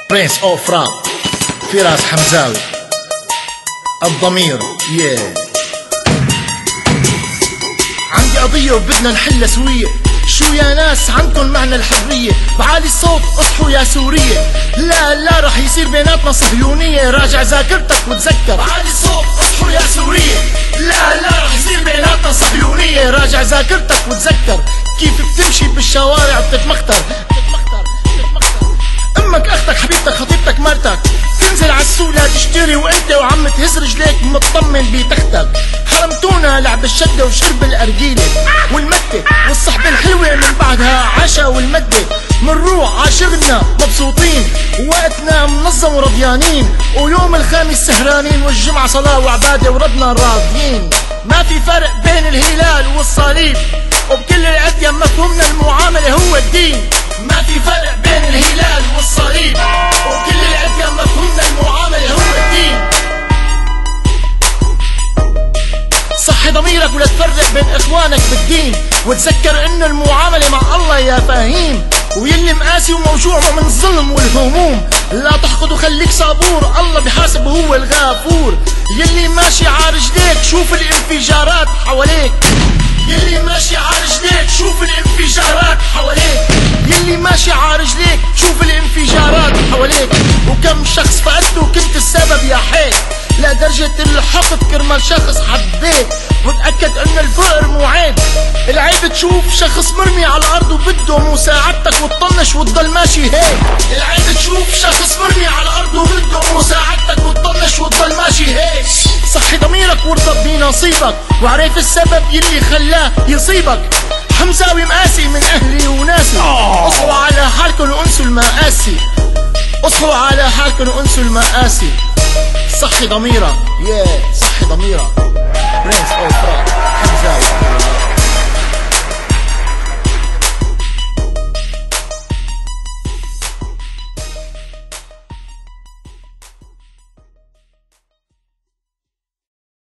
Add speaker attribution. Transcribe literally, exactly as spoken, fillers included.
Speaker 1: برنس اوف راب فراس حمزاوي الضمير ياه yeah. عندي قضية وبدنا نحلها سوية. شو يا ناس عندكن معنى الحرية؟ بعالي الصوت اصحوا يا سورية. لا لا رح يصير بيناتنا صهيونية. راجع ذاكرتك وتذكر. بعالي الصوت اصحوا يا سورية. لا لا رح يصير بيناتنا صهيونية. راجع ذاكرتك وتذكر كيف بتمشي بالشوارع بتتمختر. امك اختك حبيبتك خطيبتك مرتك تنزل عالسوق لا تشتري وانت وعم تهز رجليك مطمن بتختك. حرمتونا لعب الشده وشرب الارجيله والمده والصحبه الحلوه من بعدها عشا والمده. منروح عاشغلنا مبسوطين ووقتنا منظم ورضيانين ويوم الخامس سهرانين والجمعه صلاه وعباده وردنا راضيين. ما في فرق بين الهلال والصليب وبكل الأديان مفهومنا المعامله هو الدين. ما في فرق بين الهلال والصليب وكل الأديان مفهومنا المعامله هو الدين. صحي ضميرك ولا تفرق بين اخوانك بالدين وتذكر انه المعامله مع الله يا فهيم. ويلي مقاسي وموجوع من الظلم والهموم لا تحقد وخليك صبور الله بحاسب وهو الغفور. يلي ماشي عارجليك شوف الانفجارات حواليك. يلي ماشي عارجليك شوف الانفجارات حواليك. يلي ماشي عارجليك شوف الانفجارات حواليك. وكم شخص فقدته وكنت السبب يا حيك لدرجة الحقد كرمال شخص حبيت. وتأكد ان الفقر مو عيب. العيب تشوف شخص مرمي على الارض وبده مساعدتك وتطنش وتضل ماشي هيك. العيب تشوف شخص مرمي على الارض وبده مساعدتك وتطنش وتضل ماشي هيك. صحي ضميرك وارضى بنصيبك وعرف السبب يلي خلاه يصيبك. حمزاوي مقاسي من اهلي وناسي. اصحوا على حالكن وانسوا المآسي. اصحوا على حالكن وانسوا المآسي. صحي ضميرك ياه yeah. صحي ضميرك.